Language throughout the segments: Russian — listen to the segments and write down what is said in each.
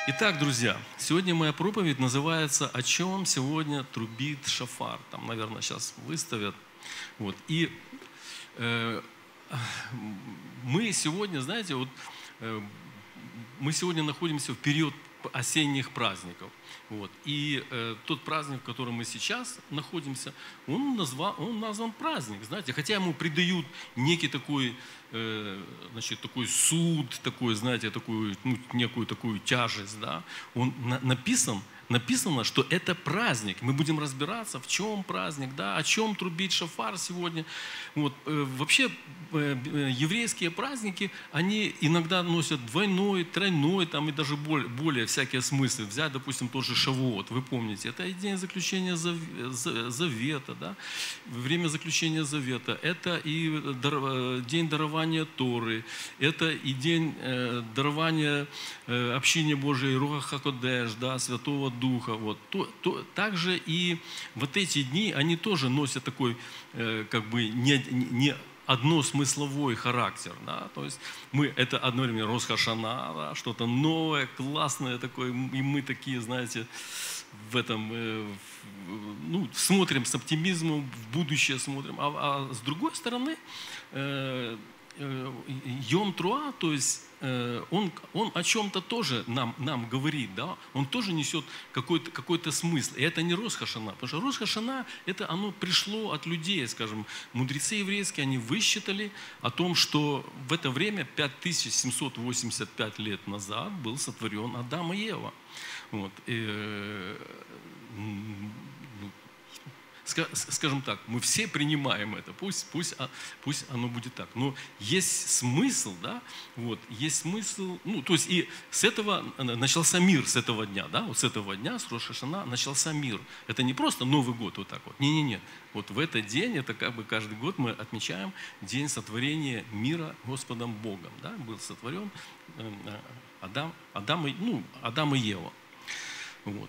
Итак, друзья, сегодня моя проповедь называется «О чем сегодня трубит шафар?». Там, наверное, сейчас выставят. Вот. И э, мы сегодня, знаете, э, мы сегодня находимся в период осенних праздников. Вот. И тот праздник, в котором мы сейчас находимся, он назван праздник, знаете, хотя ему придают некий такой, такой суд, такой, знаете, такую, некую такую тяжесть, да. Он написано, что это праздник. Мы будем разбираться, в чем праздник, да, о чем трубит шафар сегодня. Вот. Вообще еврейские праздники, они иногда носят двойной, тройной, там, и даже более всякие смыслы. Взять, допустим, тот же Шавуот, вы помните, это день заключения завета, да? Время заключения завета, это и день дарования Торы, это и день дарования общения Божией, Руха Хакодеш, да, Святого Духа. Вот. Также и вот эти дни, они тоже носят такой, как бы, не односмысловой характер, да, то есть это одновременно Рош ха-Шана, да, что-то новое, классное такое, и мы такие, знаете, в этом, смотрим с оптимизмом, в будущее смотрим, а с другой стороны, Йом Труа, то есть он о чем-то тоже нам говорит, да? Он тоже несет какой-то смысл. И это не Рош ха-Шана, потому что Рош ха-Шана, оно пришло от людей, скажем, мудрецы еврейские, они высчитали о том, что в это время 5785 лет назад был сотворен Адам и Ева. Вот. Скажем так, мы все принимаем это, пусть оно будет так. Но есть смысл, да, вот, есть смысл, то есть и с этого начался мир, с этого дня, да, вот с этого дня, с Рош ха-Шана начался мир. Это не просто Новый год вот так вот, не. Вот в этот день, это как бы каждый год мы отмечаем день сотворения мира Господом Богом, да, был сотворен Адам и Ева. Вот.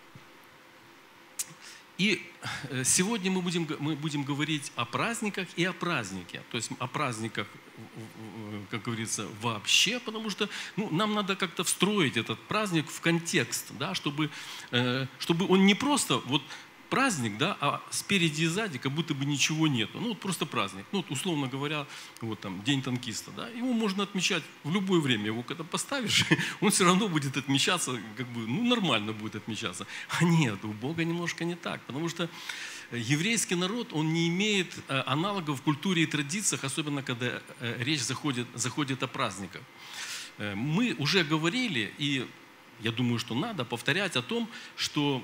И сегодня мы будем говорить о праздниках и о празднике. То есть о праздниках, как говорится, вообще, потому что нам надо как-то встроить этот праздник в контекст, да, чтобы он не просто вот праздник, да, а спереди и сзади как будто бы ничего нету. Вот просто праздник. Условно говоря, вот там День танкиста, да, его можно отмечать в любое время. Его когда поставишь, он все равно будет отмечаться, как бы, нормально будет отмечаться. А нет, у Бога немножко не так, потому что еврейский народ, он не имеет аналогов в культуре и традициях, особенно когда речь заходит о праздниках. Мы уже говорили, и я думаю, что надо повторять о том, что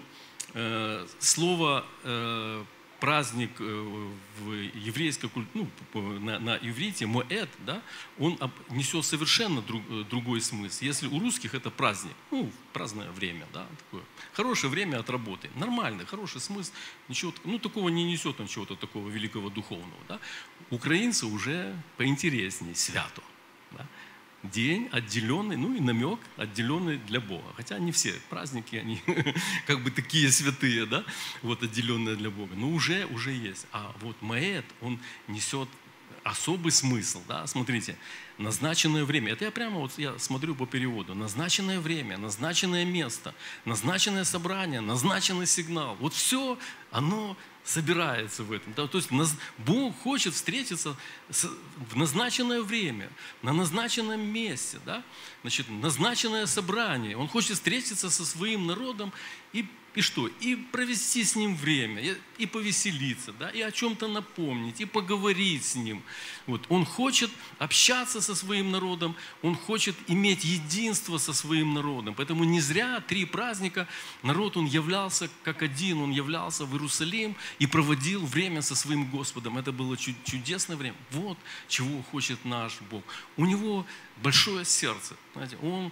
слово праздник в еврейской культуре, на иврите, моэд, да, он несет совершенно другой смысл. Если у русских это праздник, праздное время, да, такое хорошее время от работы, нормальный, хороший смысл, ничего, такого не несет он чего-то такого великого духовного. Да. Украинцы уже поинтереснее, свято. Да. День отделенный, и намек отделенный для Бога. Хотя не все праздники, они как бы такие святые, да, вот отделенные для Бога. Но уже есть. А вот Моэд, он несет особый смысл, да, смотрите, назначенное время. Это я смотрю по переводу. Назначенное время, назначенное место, назначенное собрание, назначенный сигнал. Вот все, оно собирается в этом. Да? То есть Бог хочет встретиться в назначенное время, на назначенном месте. Да? Значит, назначенное собрание. Он хочет встретиться со своим народом и что? И провести с ним время, и повеселиться, да? И о чем-то напомнить, и поговорить с ним. Вот. Он хочет общаться со своим народом, он хочет иметь единство со своим народом. Поэтому не зря 3 праздника народ, он являлся как один, он являлся в Иерусалим и проводил время со своим Господом. Это было чудесное время. Вот чего хочет наш Бог. У него большое сердце. Знаете, он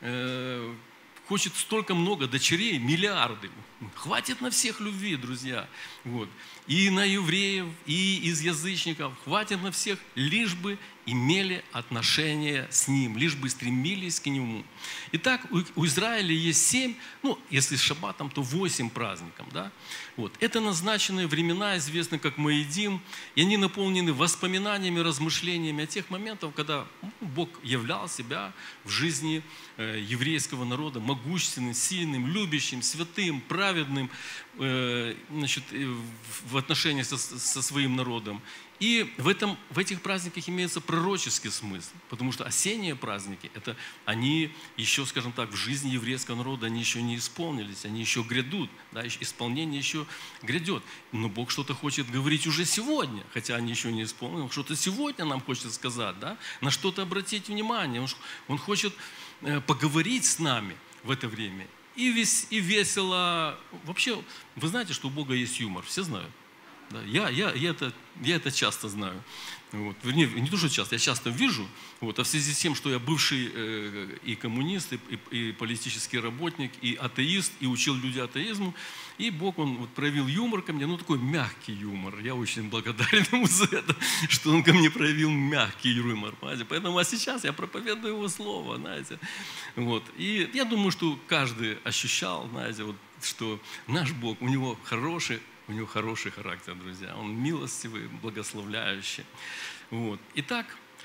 хочет столько много дочерей, миллиарды. Хватит на всех любви, друзья. Вот. И на евреев, и из язычников. Хватит на всех, лишь бы имели отношение с Ним, лишь бы стремились к Нему. Итак, у Израиля есть 7, ну, если с шаббатом, то 8 праздников. Да? Вот. Это назначенные времена, известны как Моедим, и они наполнены воспоминаниями, размышлениями о тех моментах, когда Бог являл себя в жизни еврейского народа могущественным, сильным, любящим, святым, праведным, значит, в отношениях со своим народом. И в этих праздниках имеется пророческий смысл, потому что осенние праздники, это они еще, скажем так, в жизни еврейского народа, они еще не исполнились, они еще грядут, да, исполнение еще грядет. Но Бог что-то хочет говорить уже сегодня, хотя они еще не исполнены, что-то сегодня нам хочет сказать, да, на что-то обратить внимание. Он хочет поговорить с нами в это время. И весело. Вообще, вы знаете, что у Бога есть юмор, все знают. Да, я это часто знаю. Вот. Вернее, не то, что часто, я часто вижу. Вот. А в связи с тем, что я бывший и коммунист, и политический работник, и атеист, и учил людей атеизму, и Бог, Он вот проявил юмор ко мне, ну такой мягкий юмор. Я очень благодарен Ему за это, что Он ко мне проявил мягкий юмор. Понимаете? Поэтому, а сейчас я проповедую Его Слово, знаете. Вот. И я думаю, что каждый ощущал, знаете, вот, что наш Бог, у Него хороший характер, друзья. Он милостивый, благословляющий. Вот. Итак,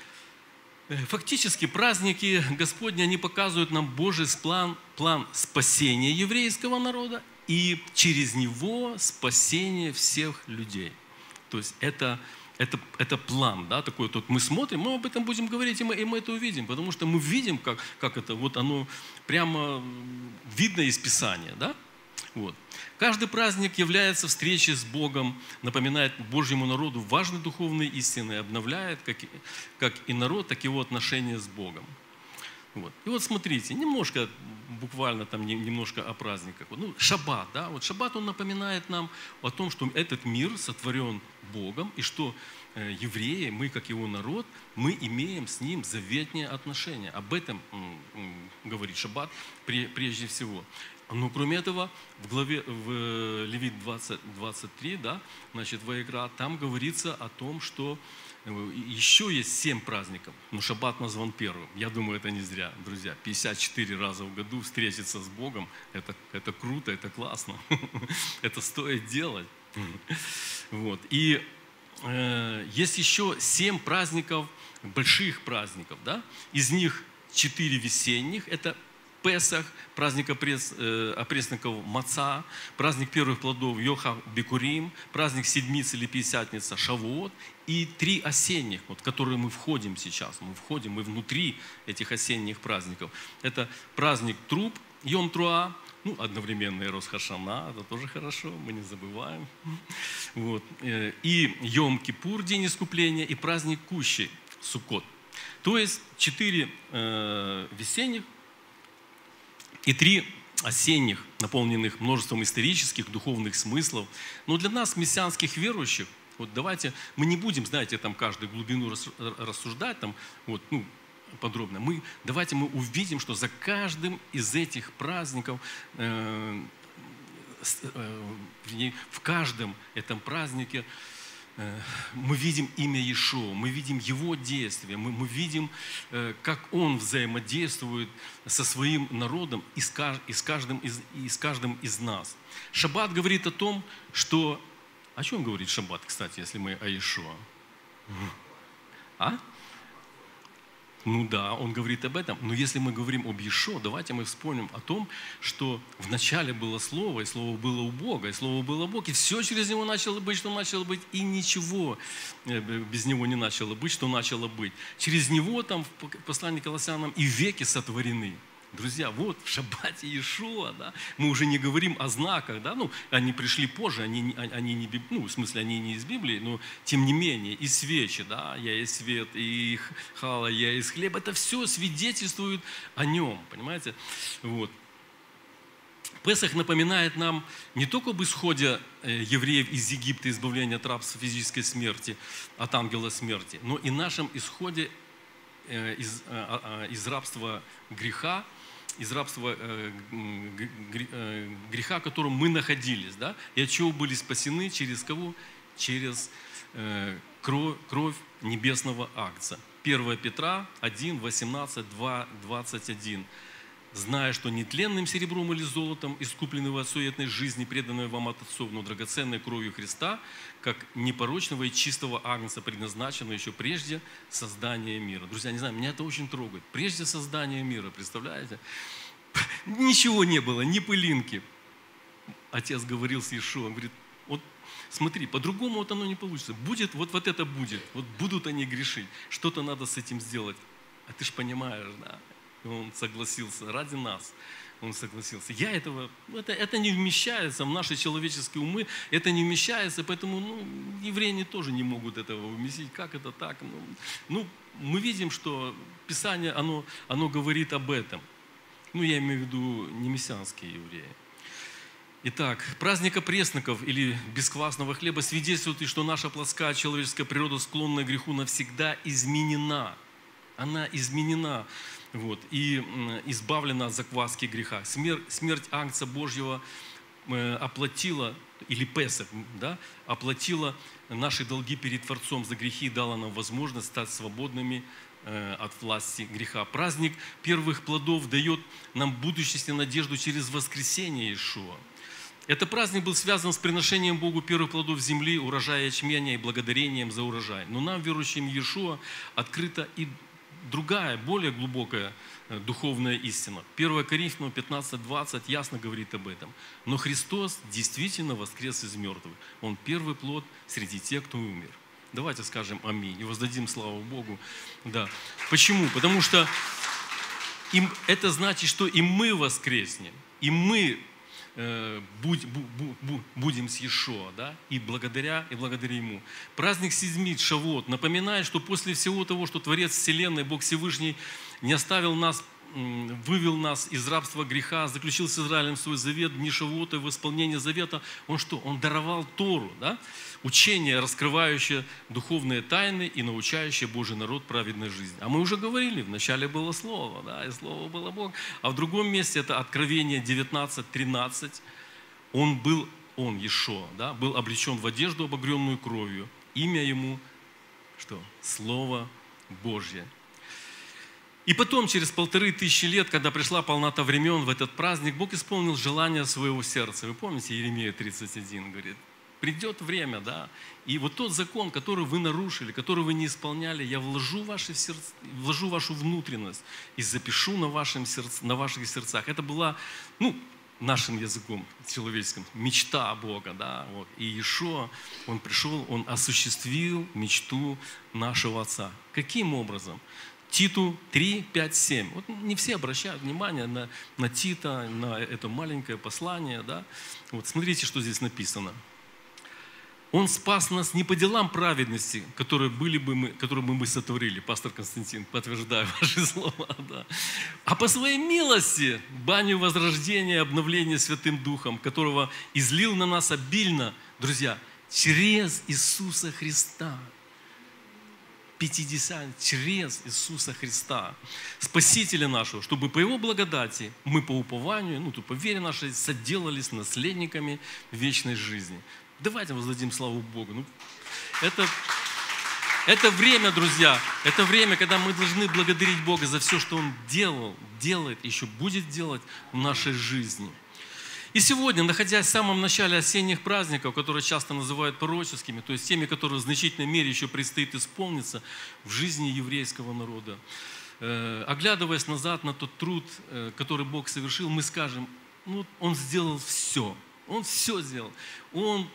фактически праздники Господни, они показывают нам Божий план спасения еврейского народа и через него спасение всех людей. То есть это план, да, такой. Вот мы смотрим, мы об этом будем говорить, и мы это увидим, потому что мы видим, как это, вот оно прямо видно из Писания, да? Вот. Каждый праздник является встречей с Богом, напоминает Божьему народу важные духовные истины, обновляет как и народ, так и его отношения с Богом. Вот. И вот смотрите, немножко, буквально там немножко о праздниках. Ну, шаббат, да, вот шаббат, он напоминает нам о том, что этот мир сотворен Богом, и что евреи, мы как его народ, мы имеем с ним заветные отношения. Об этом говорит шаббат прежде всего. Но кроме этого, в Левит 20:23, да, значит, Ваикра, там говорится о том, что еще есть 7 праздников, но шаббат назван первым. Я думаю, это не зря, друзья. 54 раза в году встретиться с Богом, это круто, это классно. Это стоит делать. Вот. И есть еще 7 праздников, больших праздников, да? Из них 4 весенних, это Песах, праздник опресноков Маца, праздник первых плодов Йоха Бикурим, праздник Седмицы или Пятидесятница Шавуот и 3 осенних, вот, в которые мы входим сейчас. Мы внутри этих осенних праздников. Это праздник Труб, Йом Труа, ну, одновременно и Рош Хашана, это тоже хорошо, мы не забываем. Вот. И Йом Кипур, день искупления, и праздник Кущи, Суккот. То есть 4 весенних и 3 осенних, наполненных множеством исторических, духовных смыслов. Но для нас, мессианских верующих, вот давайте, мы не будем, знаете, там каждую глубину рассуждать, там, вот, ну, подробно. Давайте мы увидим, что за каждым из этих праздников, в каждом этом празднике мы видим имя Иешуа, мы видим Его действия, мы видим, как Он взаимодействует со своим народом и с каждым из нас. Шаббат говорит о том, что... О чем говорит Шаббат, кстати, если мы о Иешуа? А? Ну да, он говорит об этом. Но если мы говорим об Иешуа, давайте мы вспомним о том, что вначале было Слово, и Слово было у Бога, и Слово было Бог, и все через Него начало быть, что начало быть, и ничего без Него не начало быть, что начало быть. Через Него, там, в послании к Колоссянам, и веки сотворены. Друзья, вот в шаббате Иешуа, да, мы уже не говорим о знаках, да, ну, они пришли позже, они не, ну, в смысле, они не из Библии, но тем не менее, и свечи, да, я есть свет, и хала, я есть хлеб, это все свидетельствует о нем, понимаете, вот. Песах напоминает нам не только об исходе евреев из Египта, избавления от рабства физической смерти, от ангела смерти, но и нашем исходе из рабства греха, из рабства греха, в котором мы находились, да, и от чего были спасены, через кого? через кровь небесного Агнца. 1 Петра 1, 18, 2, 21. «Зная, что не тленным серебром или золотом, искуплены вы от суетной жизни, преданной вам от отцов, но драгоценной кровью Христа, как непорочного и чистого Агнца, предназначенного еще прежде создания мира». Друзья, не знаю, меня это очень трогает. Прежде создания мира, представляете? Ничего не было, ни пылинки. Отец говорил с Иешуа, говорит: вот смотри, по-другому вот оно не получится. Будет, вот это будет. Вот будут они грешить. Что-то надо с этим сделать. А ты ж понимаешь, да? И он согласился ради нас. Он согласился. Это не вмещается в наши человеческие умы, это не вмещается, поэтому евреи тоже не могут этого вместить. Как это так? Мы видим, что Писание, оно говорит об этом. Я имею в виду не мессианские евреи. Итак, праздник опресноков или бесквасного хлеба свидетельствует, что наша плотская человеческая природа, склонная к греху, навсегда изменена. Она изменена. И избавлена от закваски греха. Смерть Агнца Божьего оплатила, или Песах, да, оплатила наши долги перед Творцом за грехи и дала нам возможность стать свободными от власти греха. Праздник первых плодов дает нам будущность и надежду через воскресение Иешуа. Этот праздник был связан с приношением Богу первых плодов земли, урожая ячменя и благодарением за урожай. Но нам, верующим в Иешуа, открыта и другая, более глубокая духовная истина. 1 Коринфянам 15:20 ясно говорит об этом. Но Христос действительно воскрес из мертвых. Он первый плод среди тех, кто умер. Давайте скажем аминь и воздадим славу Богу. Да. Почему? Потому что это значит, что и мы воскреснем, и мы будем с Иешуа, да? и благодаря Ему. Праздник Седмит, Шавуот, напоминает, что после всего того, что Творец Вселенной, Бог Всевышний, не оставил нас, вывел нас из рабства греха, заключил с Израилем свой завет, в дни Шавуота, в исполнение завета, Он что? Он даровал Тору, да? Учение, раскрывающее духовные тайны и научающее Божий народ праведной жизни. А мы уже говорили, вначале было Слово, да, и Слово было Бог. А в другом месте, это Откровение 19:13, Он, Иешуа, да, был облечен в одежду, обогренную кровью. Имя Ему, что? Слово Божье. И потом, через 1500 лет, когда пришла полнота времен в этот праздник, Бог исполнил желание своего сердца. Вы помните, Иеремия 31 говорит: придет время, да, и вот тот закон, который вы нарушили, который вы не исполняли, я вложу вашу внутренность и запишу на ваших сердцах. Это была, нашим языком человеческим, мечта Бога, да, вот. И Иешуа, Он пришел, Он осуществил мечту нашего Отца. Каким образом? Титу 3, 5, 7. Вот не все обращают внимание на Тита, на это маленькое послание, да. Вот смотрите, что здесь написано. Он спас нас не по делам праведности, которые бы мы сотворили, пастор Константин, подтверждаю ваши слова, да, а по своей милости, баню возрождения, обновления Святым Духом, которого излил на нас обильно, друзья, через Иисуса Христа. 50 через Иисуса Христа, Спасителя нашего, чтобы по Его благодати мы по упованию, по вере нашей соделались наследниками вечной жизни. Давайте воздадим славу Богу. Это время, друзья, это время, когда мы должны благодарить Бога за все, что Он делает, еще будет делать в нашей жизни. И сегодня, находясь в самом начале осенних праздников, которые часто называют пророческими, то есть теми, которые в значительной мере еще предстоит исполниться в жизни еврейского народа, оглядываясь назад на тот труд, который Бог совершил, мы скажем: Он сделал все. Он все сделал. Он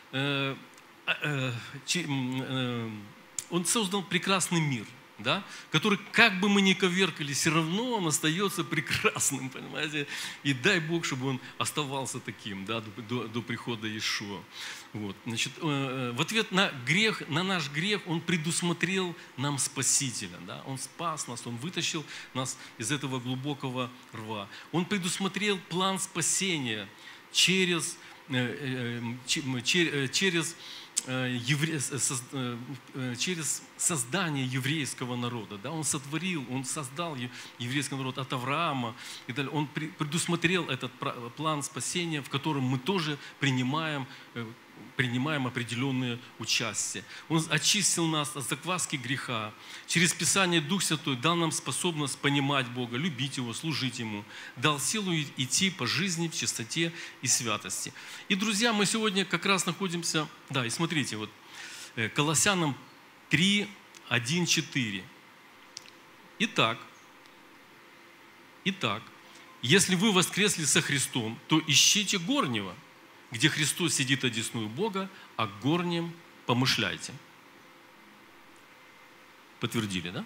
создал прекрасный мир, да, который, как бы мы ни коверкали, все равно он остается прекрасным, понимаете? И дай Бог, чтобы он оставался таким, да, до прихода Иешуа. Вот. Значит, в ответ на наш грех Он предусмотрел нам Спасителя. Да? Он спас нас, Он вытащил нас из этого глубокого рва. Он предусмотрел план спасения через создание еврейского народа. Да? Он создал еврейский народ от Авраама. И далее. Он предусмотрел этот план спасения, в котором мы тоже принимаем принимаем определенные участия. Он очистил нас от закваски греха. Через Писание Дух Святой дал нам способность понимать Бога, любить Его, служить Ему. Дал силу идти по жизни в чистоте и святости. И, друзья, мы сегодня как раз находимся... Да, и смотрите, вот Колоссянам 3, 1, 4. Итак, если вы воскресли со Христом, то ищите горнего, где Христос сидит одесную Бога, о горнем помышляйте. Подтвердили, да?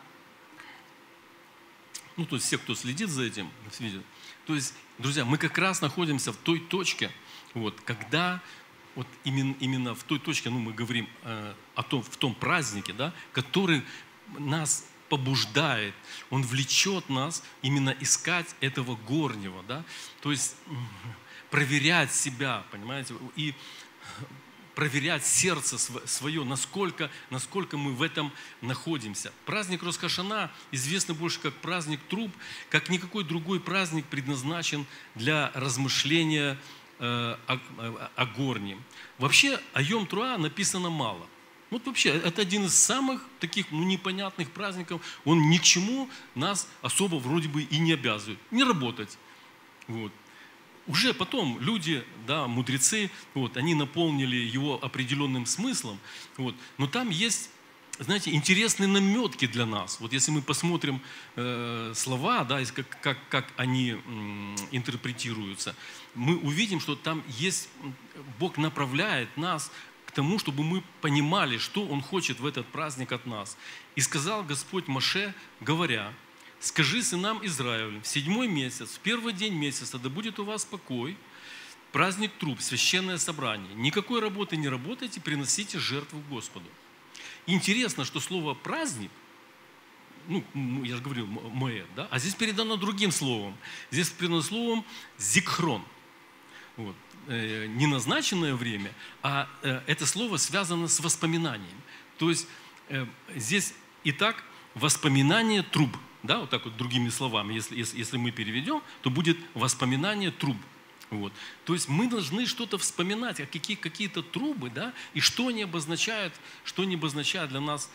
Ну, то есть все, кто следит за этим, видят. То есть, друзья, мы как раз находимся в той точке, вот, когда вот именно в той точке, ну, мы говорим в том празднике, да, который нас побуждает, он влечет нас именно искать этого горнего, да, то есть проверять себя, понимаете, и проверять сердце свое, насколько мы в этом находимся. Праздник Рош ха-Шана известный больше как праздник труб, как никакой другой праздник предназначен для размышления о горне. Вообще о Йом-Труа написано мало. Вот вообще, это один из самых таких непонятных праздников. Он ни к чему нас особо вроде бы и не обязывает. Не работать. Вот. Уже потом люди, да, мудрецы, вот, они наполнили его определенным смыслом. Вот. Но там есть, знаете, интересные наметки для нас. Вот если мы посмотрим слова, да, как они интерпретируются, мы увидим, что там есть, Бог направляет нас к тому, чтобы мы понимали, что Он хочет в этот праздник от нас. «И сказал Господь Моше, говоря, скажи сынам Израиля, в 7-й месяц, в 1-й день месяца, да будет у вас покой, праздник труб, священное собрание. Никакой работы не работайте, приносите жертву Господу». Интересно, что слово «праздник», ну я же говорил, «моэд», да, а здесь передано другим словом. Здесь передано словом «зикхрон». Вот. Не назначенное время, а это слово связано с воспоминанием. То есть здесь итак воспоминание труб, да, вот так вот другими словами, если мы переведем, то будет воспоминание труб. Вот. То есть мы должны что-то вспоминать, какие-то трубы, да, и что они обозначают для нас,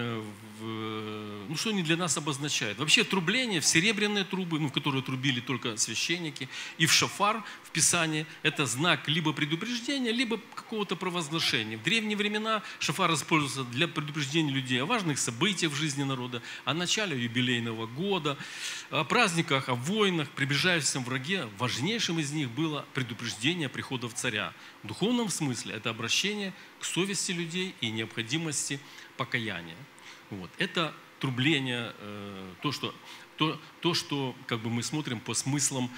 что они для нас обозначают. Вообще трубление в серебряные трубы, в которые трубили только священники, и в шофар в Писании это знак либо предупреждения, либо какого-то провозглашения. В древние времена шофар использовался для предупреждения людей о важных событиях в жизни народа, о начале юбилейного года, о праздниках, о войнах, приближающемся враге. Важнейшим из них было предупреждение приходов царя. В духовном смысле это обращение к совести людей и необходимости покаяния. Вот. Это трубление, то, что как бы мы смотрим по смыслам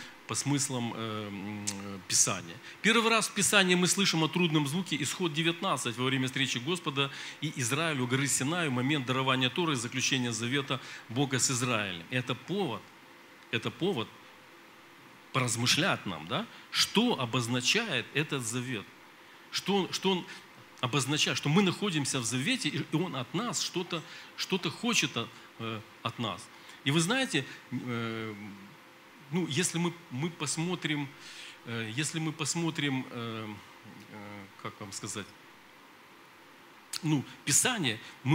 Писания. Первый раз в Писании мы слышим о трудном звуке Исход 19 во время встречи Господа и Израилю у горы Синай, в момент дарования Торы и заключения завета Бога с Израилем. Это повод поразмышлять нам, да, что обозначает этот завет, что он обозначает, что мы находимся в завете, и Он от нас что-то хочет от нас. И вы знаете, если мы посмотрим, как вам сказать, Писание,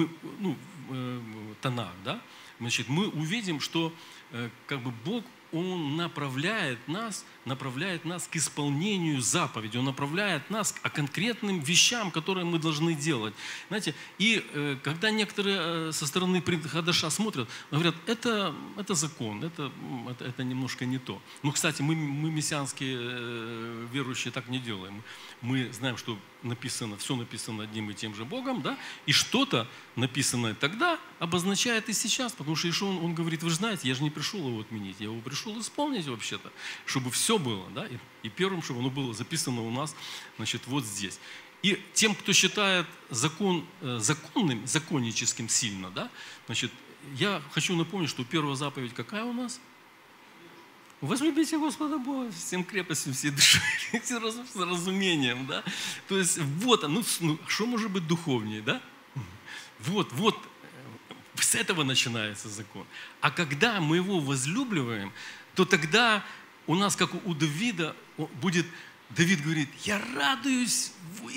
Танах, да, значит, мы увидим, что как бы Бог, Он направляет нас к исполнению заповедей, Он направляет нас к конкретным вещам, которые мы должны делать. Знаете, и когда некоторые со стороны Хадаша смотрят, говорят, это закон, это немножко не то. Ну, кстати, мы мессианские верующие так не делаем. Мы знаем, что все написано одним и тем же Богом, да, и что-то написанное тогда обозначает и сейчас, потому что Ишуа, он говорит, вы же знаете, я же не пришел его отменить, я его пришел исполнить вообще-то, чтобы все было, да, и первым, чтобы оно было записано у нас, значит, вот здесь. И тем, кто считает закон законным, законническим сильно, да, значит, я хочу напомнить, что первая заповедь какая у нас? Возлюбите Господа Бога всем крепостью, всей душой, с разумением, да. То есть вот, что может быть духовнее, да? Вот, с этого начинается закон. А когда мы его возлюбливаем, то тогда у нас, как у Давида, будет Давид говорит, я радуюсь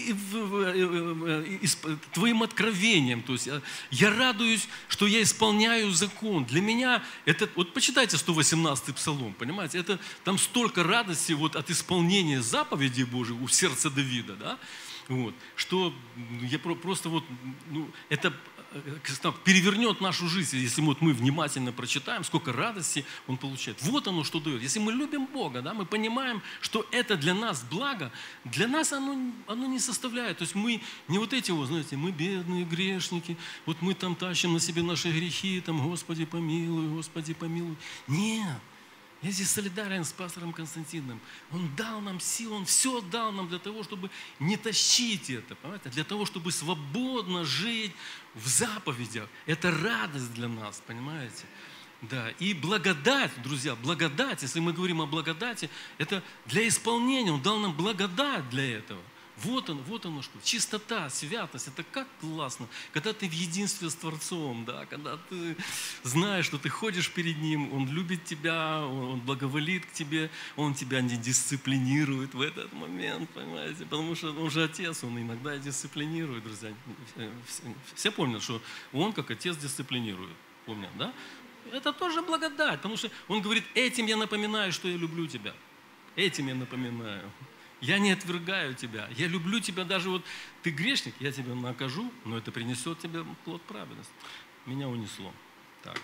твоим откровением, то есть я радуюсь, что я исполняю закон. Для меня это, вот почитайте 118-й псалом, понимаете, это там столько радости вот от исполнения заповедей Божьих у сердца Давида, да, вот, что я просто вот, ну, это перевернет нашу жизнь, если вот мы внимательно прочитаем, сколько радости он получает. Вот оно что дает. Если мы любим Бога, да, мы понимаем, что это для нас благо, для нас оно не составляет. То есть мы не вот эти, вот, знаете, мы бедные грешники, вот мы там тащим на себе наши грехи, там, Господи помилуй, Господи помилуй. Нет. Я здесь солидарен с пастором Константином. Он дал нам силу, он все дал нам для того, чтобы не тащить это, понимаете? Для того, чтобы свободно жить в заповедях. Это радость для нас, понимаете? Да, и благодать, друзья, благодать, если мы говорим о благодати, это для исполнения, Он дал нам благодать для этого. Вот оно что. Чистота, святость, это как классно. Когда ты в единстве с Творцом, да, когда ты знаешь, что ты ходишь перед Ним, Он любит тебя, Он благоволит к тебе, Он тебя не дисциплинирует в этот момент, понимаете, потому что Он же Отец, Он иногда и дисциплинирует, друзья. Все помнят, что Он как Отец дисциплинирует, помнят, да? Это тоже благодать, потому что Он говорит, этим я напоминаю, что я люблю тебя, этим я напоминаю. Я не отвергаю тебя. Я люблю тебя даже вот ты грешник, я тебя накажу, но это принесет тебе плод праведности. Меня унесло. Так.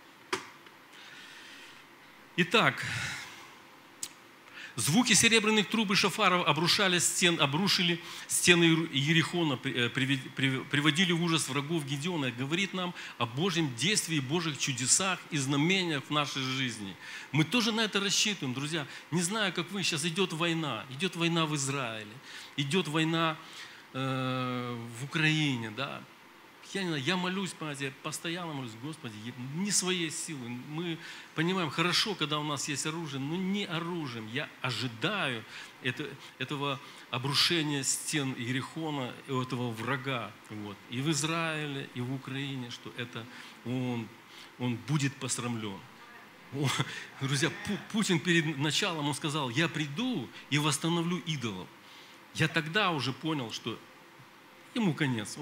Итак, звуки серебряных труб и шафаров обрушили стены Иерихона, приводили в ужас врагов Гедеона. Это говорит нам о Божьем действии, Божьих чудесах и знамениях в нашей жизни. Мы тоже на это рассчитываем, друзья. Не знаю, как вы, сейчас идет война в Израиле, идет война в Украине, да. Я не знаю, я молюсь, понимаете, постоянно молюсь, Господи, не своей силой. Мы понимаем, хорошо, когда у нас есть оружие, но не оружием. Я ожидаю этого обрушения стен Иерихона, этого врага. Вот. И в Израиле, и в Украине, что это он будет посрамлен. Друзья, Путин перед началом, он сказал, я приду и восстановлю идолов. Я тогда уже понял, что ему конец.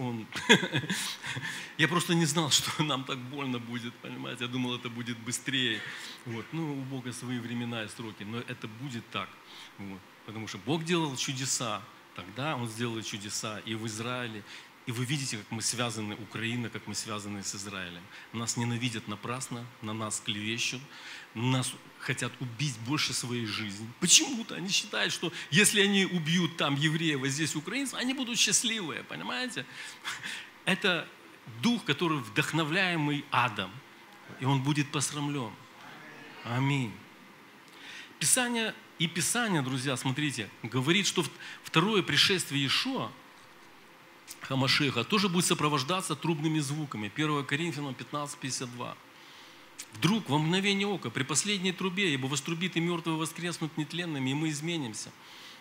Я просто не знал, что нам так больно будет, понимаете. Я думал, это будет быстрее. Вот. Ну, у Бога свои времена и сроки, но это будет так. Вот. Потому что Бог делал чудеса. Тогда Он сделал чудеса и в Израиле. И вы видите, как мы связаны, Украина, как мы связаны с Израилем. Нас ненавидят напрасно, на нас клевещут, нас хотят убить больше своей жизни. Почему-то они считают, что если они убьют там евреев, а здесь украинцев, они будут счастливые, понимаете? Это дух, который вдохновляемый адом, и он будет посрамлен. Аминь. Писание, друзья, смотрите, говорит, что второе пришествие Иешуа, Хамашеха, тоже будет сопровождаться трубными звуками. 1 Коринфянам 15:52. Вдруг, во мгновение ока, при последней трубе, ибо вострубит и мертвые воскреснут нетленными, и мы изменимся.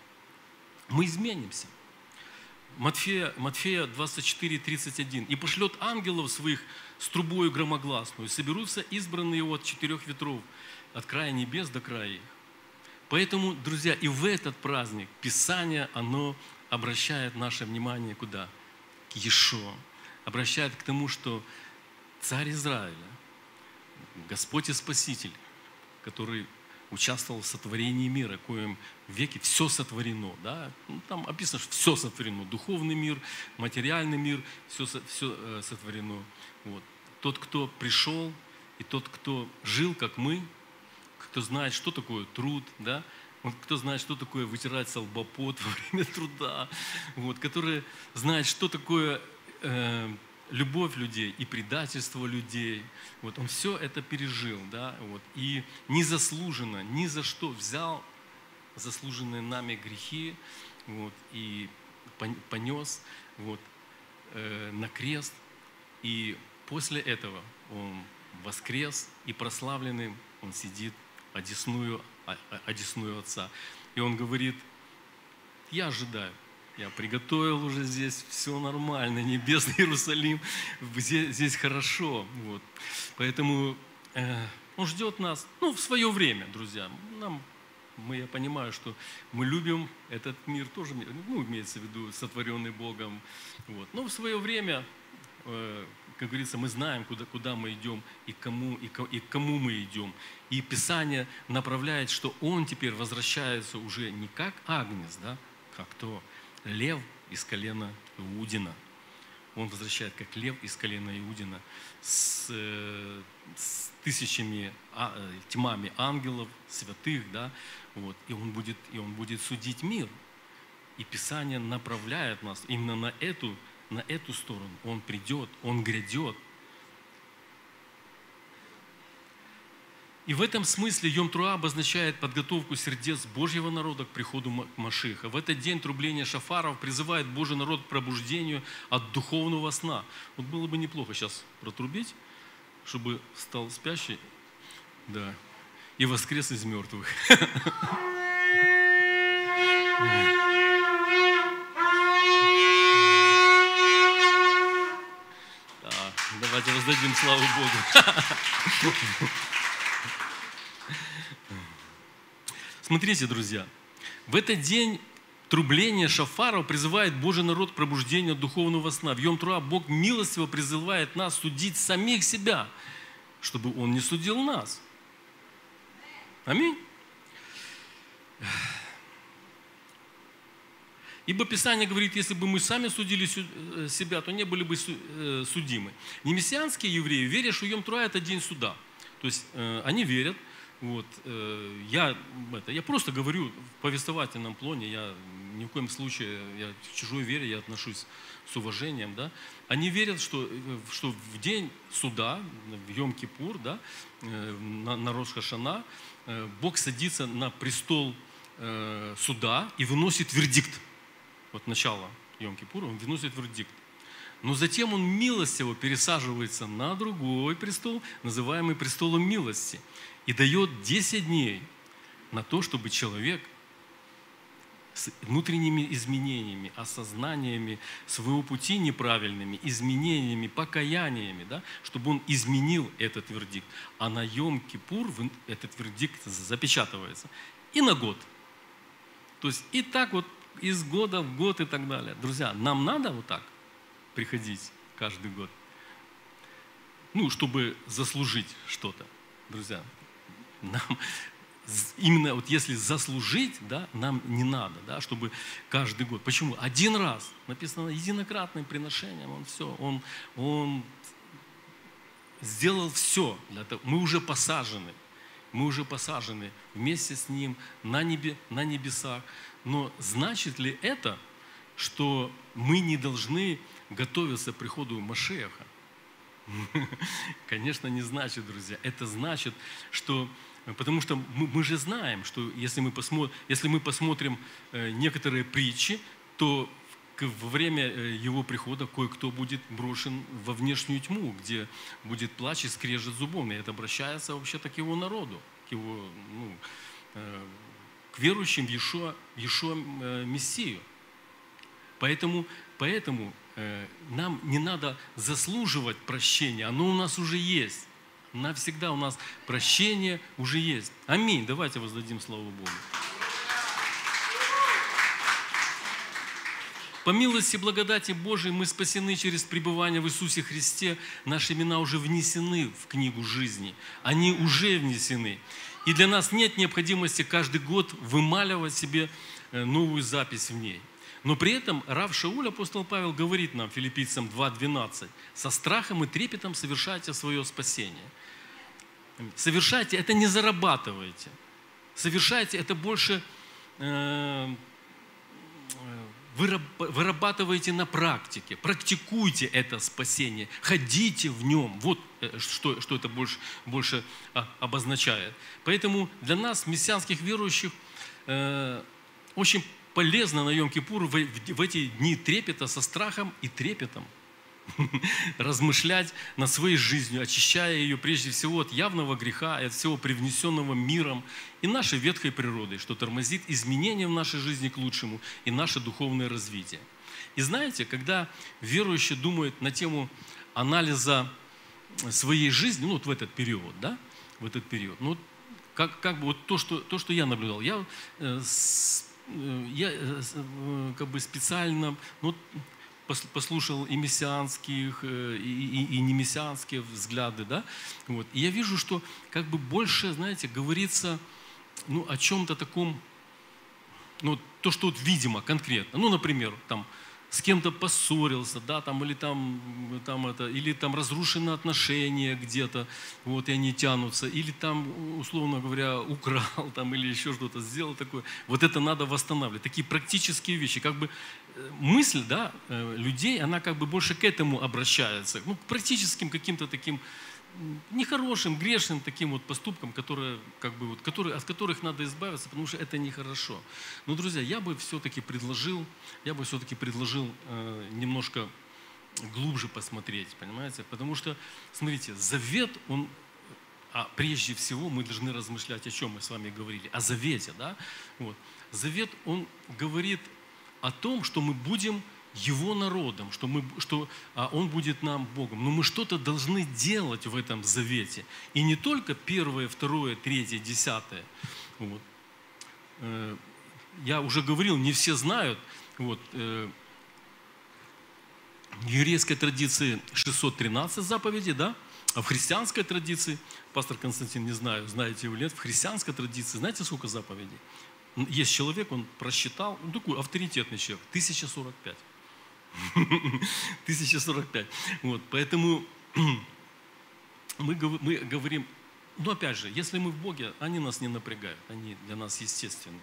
Мы изменимся. Матфея 24:31. «И пошлет ангелов своих с трубою громогласную, и соберутся избранные его от 4 ветров, от края небес до края их». Поэтому, друзья, и в этот праздник Писание, оно обращает наше внимание куда? К Иешуа. Обращает к тому, что царь Израиля, Господь и Спаситель, который участвовал в сотворении мира, коим в веке все сотворено. Да? Ну, там описано, что все сотворено. Духовный мир, материальный мир, все сотворено. Вот. Тот, кто пришел, и тот, кто жил, как мы, кто знает, что такое труд, да? Кто знает, что такое вытирать со лба пот во время труда, вот, который знает, что такое любовь людей и предательство людей. Вот, он все это пережил, да, вот, и незаслуженно, ни за что взял заслуженные нами грехи, вот, и понес вот, на крест. И после этого он воскрес, и прославленным он сидит одесную Отца. И он говорит, я ожидаю, я приготовил уже здесь, все нормально, небесный Иерусалим, здесь хорошо. Вот. Поэтому он ждет нас, в свое время, друзья. Нам я понимаю, что мы любим этот мир тоже, ну, имеется в виду, сотворенный Богом. Вот. Но в свое время, как говорится, мы знаем, куда мы идем и к кому мы идем. И Писание направляет, что Он теперь возвращается уже не как агнец, да, как то лев из колена Иудина. Он возвращает как лев из колена Иудина с тысячами, тьмами ангелов, святых, да, вот, и он будет судить мир. И Писание направляет нас именно на эту сторону. Он придет, Он грядет. И в этом смысле Йом-Труа обозначает подготовку сердец Божьего народа к приходу Машиаха. В этот день трубление шафаров призывает Божий народ к пробуждению от духовного сна. Вот было бы неплохо сейчас протрубить, чтобы стал спящий, да, и воскрес из мертвых. Давайте воздадим славу Богу. Смотрите, друзья, в этот день трубление шафаров призывает Божий народ к пробуждению духовного сна. В Йом-Труа Бог милостиво призывает нас судить самих себя, чтобы Он не судил нас. Аминь. Ибо Писание говорит, если бы мы сами судили себя, то не были бы судимы. Немессианские евреи верят, что Йом-Труа – это день суда. То есть они верят. Вот, я просто говорю в повествовательном плане, я ни в коем случае, я к чужой вере я отношусь с уважением, да. Они верят, что в день суда, в Йом-Кипур, да, на Рош-ха-Шана, Бог садится на престол суда и выносит вердикт. Вот начало Йом-Кипура, Он выносит вердикт. Но затем Он милостиво пересаживается на другой престол, называемый престолом милости, и дает 10 дней на то, чтобы человек с внутренними изменениями, осознаниями своего пути неправильными, изменениями, покаяниями, да, чтобы он изменил этот вердикт. А на Йом-Кипур этот вердикт запечатывается. И на год. То есть и так вот из года в год и так далее. Друзья, нам надо вот так приходить каждый год? Ну, чтобы заслужить что-то, друзья. Нам именно вот если заслужить, да, нам не надо, да, чтобы каждый год. Почему? Один раз, написано, единократным приношением, он сделал все для того. Мы уже посажены вместе с Ним на небесах. Но значит ли это, что мы не должны готовиться к приходу Машиаха? Конечно, не значит, друзья. Это значит, что... Потому что мы же знаем, что если мы посмотрим некоторые притчи, то во время Его прихода кое-кто будет брошен во внешнюю тьму, где будет плач и скрежет зубом. И это обращается вообще-то к Его народу, к Его, к верующим в Иешуа Мессию. Поэтому нам не надо заслуживать прощения, оно у нас уже есть. Навсегда у нас прощение уже есть. Аминь. Давайте воздадим славу Богу. По милости и благодати Божией мы спасены через пребывание в Иисусе Христе. Наши имена уже внесены в книгу жизни. Они уже внесены. И для нас нет необходимости каждый год вымаливать себе новую запись в ней. Но при этом Рав Шауль, апостол Павел, говорит нам, Филиппийцам 2:12, со страхом и трепетом совершайте свое спасение. Совершайте, это не зарабатывайте. Совершайте, это больше вырабатывайте на практике. Практикуйте это спасение. Ходите в нем. Вот что это больше обозначает. Поэтому для нас, мессианских верующих, очень полезно на Йом-Кипур в эти дни трепета со страхом и трепетом размышлять над своей жизнью, очищая ее прежде всего от явного греха и от всего привнесенного миром и нашей ветхой природой, что тормозит изменения в нашей жизни к лучшему и наше духовное развитие. И знаете, когда верующие думают на тему анализа своей жизни, ну вот в этот период, да, в этот период, ну как бы вот то, что я наблюдал. Как бы специально послушал и мессианских, и не мессианские взгляды, да, вот. И я вижу, что как бы больше, знаете, говорится, о чем-то таком, то, что вот видимо, конкретно. Например, там, с кем-то поссорился, да, там, или там разрушены отношения где-то, вот, и они тянутся, или там, условно говоря, украл, там, или еще что-то сделал такое. Вот это надо восстанавливать. Такие практические вещи. Как бы мысль, да, людей, она как бы больше к этому обращается, к практическим каким-то таким нехорошим, грешным таким вот поступкам, от которых надо избавиться, потому что это нехорошо. Но, друзья, я бы все-таки предложил немножко глубже посмотреть, понимаете? Потому что, смотрите, завет, прежде всего мы должны размышлять, о чем мы с вами говорили, о завете, да? Вот. Завет, он говорит о том, что мы будем Его народом, что Он будет нам Богом. Но мы что-то должны делать в этом завете. И не только 1, 2, 3, 10. Вот. Я уже говорил, не все знают. Вот. В еврейской традиции 613 заповедей, да? А в христианской традиции, пастор Константин, не знаю, знаете вы или нет, в христианской традиции, знаете, сколько заповедей? Есть человек, он просчитал, такой авторитетный человек, 1045. 1045. Вот, поэтому мы говорим, опять же, если мы в Боге, они нас не напрягают, они для нас естественны.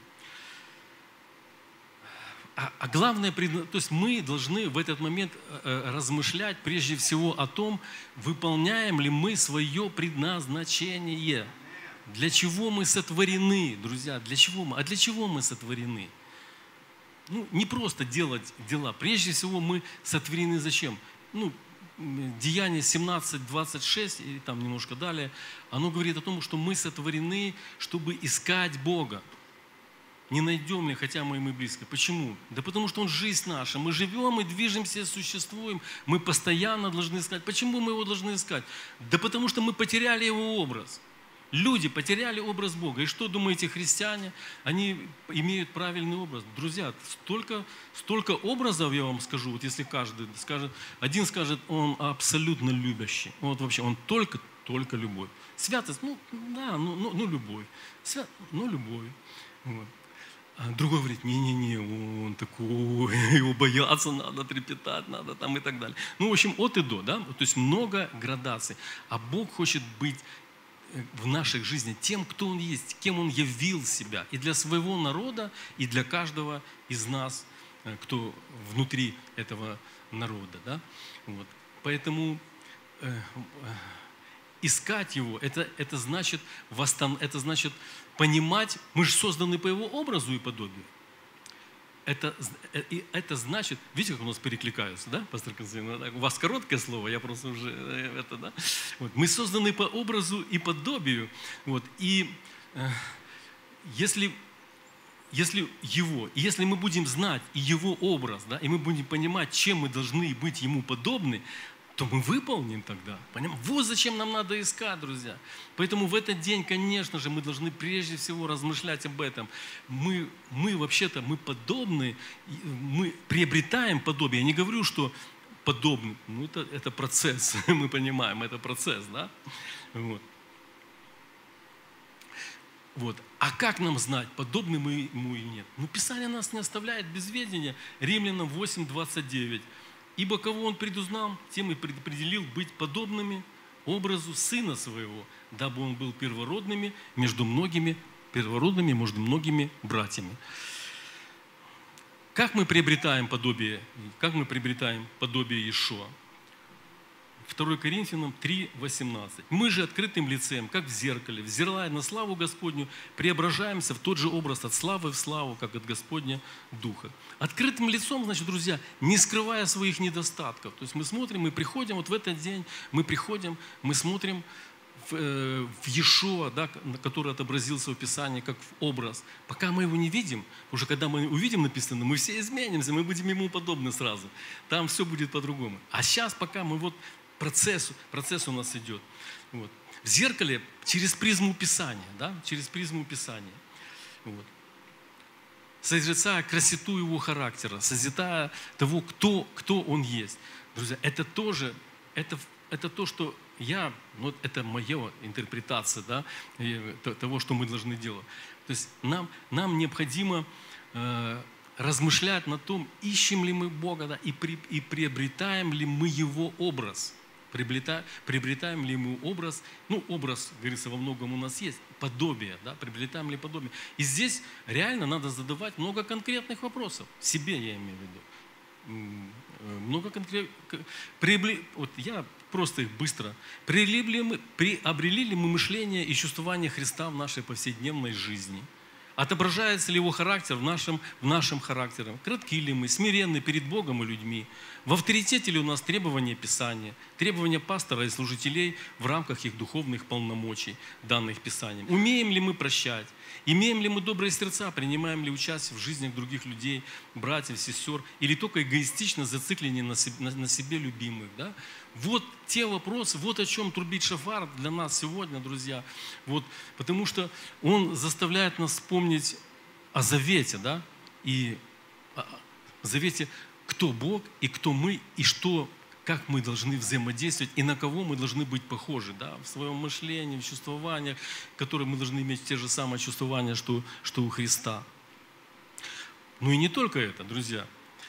А главное, то есть мы должны в этот момент размышлять прежде всего о том, выполняем ли мы свое предназначение. Для чего мы сотворены, друзья, для чего мы? А для чего мы сотворены? Не просто делать дела. Прежде всего мы сотворены зачем? Деяние 17:26 и там немножко далее, оно говорит о том, что мы сотворены, чтобы искать Бога. Не найдем ли, хотя мы ему близко. Почему? Да потому что Он жизнь наша. Мы живем, мы движемся, существуем. Мы постоянно должны искать. Почему мы Его должны искать? Да потому что мы потеряли Его образ. Люди потеряли образ Бога. И что думаете, христиане? Они имеют правильный образ. Друзья, столько образов, я вам скажу, вот если каждый скажет, один скажет, он абсолютно любящий. Вот вообще, он только любовь. Святость, любовь. Любовь. Вот. А другой говорит, не, он такой, его бояться надо, трепетать надо там и так далее. В общем, от и до, да? То есть много градаций. А Бог хочет быть в нашей жизни тем, кто Он есть, кем Он явил себя. И для своего народа, и для каждого из нас, кто внутри этого народа. Да? Вот. Поэтому искать Его, это значит понимать, мы же созданы по Его образу и подобию. Это значит, видите, как у нас перекликаются, да, пастор Константин? У вас короткое слово, я просто уже да? Вот. Мы созданы по образу и подобию. Вот. И если мы будем знать и Его образ, да, и мы будем понимать, чем мы должны быть Ему подобны, то мы выполним тогда. Понимаете? Вот зачем нам надо искать, друзья. Поэтому в этот день, конечно же, мы должны прежде всего размышлять об этом. Мы вообще-то, мы подобны, мы приобретаем подобие. Я не говорю, что подобны. Это процесс, мы понимаем, это процесс, да? Вот. А как нам знать, подобны мы Ему или нет? Писание нас не оставляет без ведения. Римлянам 8:29. Ибо кого Он предузнал, тем и предопределил быть подобными образу Сына Своего, дабы Он был первородными между многими братьями. Как мы приобретаем подобие? Как мы приобретаем подобие Иешуа? 2 Коринфянам 3:18. Мы же открытым лицем, как в зеркале, взирая на славу Господню, преображаемся в тот же образ от славы в славу, как от Господня Духа. Открытым лицом, значит, друзья, не скрывая своих недостатков. То есть мы смотрим, мы приходим, вот в этот день мы смотрим в Иешуа, да, который отобразился в Писании как в образ. Пока мы его не видим, уже когда мы увидим написано, мы все изменимся, мы будем Ему подобны сразу. Там все будет по-другому. А сейчас, пока мы процесс у нас идет. Вот. В зеркале через призму Писания, да, через призму Писания. Вот. Созерцая красоту его характера, созерцая того, кто он есть. Друзья, это тоже, это то, что вот это моя интерпретация, да, того, что мы должны делать. То есть нам необходимо размышлять на том, ищем ли мы Бога, да, и приобретаем ли мы Его образ. Приобретаем ли мы образ, образ, говорится, во многом у нас есть, подобие, да, приобретаем ли подобие. И здесь реально надо задавать много конкретных вопросов, себе я имею в виду. Много конкретных, вот я просто их быстро. Приобрели ли мы мышление и чувствование Христа в нашей повседневной жизни? Отображается ли его характер в нашем характере? Кратки ли мы, смиренны перед Богом и людьми? В авторитете ли у нас требования Писания, требования пастора и служителей в рамках их духовных полномочий, данных Писанием? Умеем ли мы прощать? Имеем ли мы добрые сердца? Принимаем ли участие в жизнях других людей, братьев, сестер? Или только эгоистично зациклены на себе любимых? Да? Вот те вопросы, вот о чем трубит шофар для нас сегодня, друзья. Вот, потому что он заставляет нас вспомнить о завете, да? И о завете, кто Бог и кто мы, и как мы должны взаимодействовать, и на кого мы должны быть похожи, да? В своем мышлении, в чувствованиях, которые мы должны иметь те же самые чувствования, что у Христа. Ну и не только это, друзья.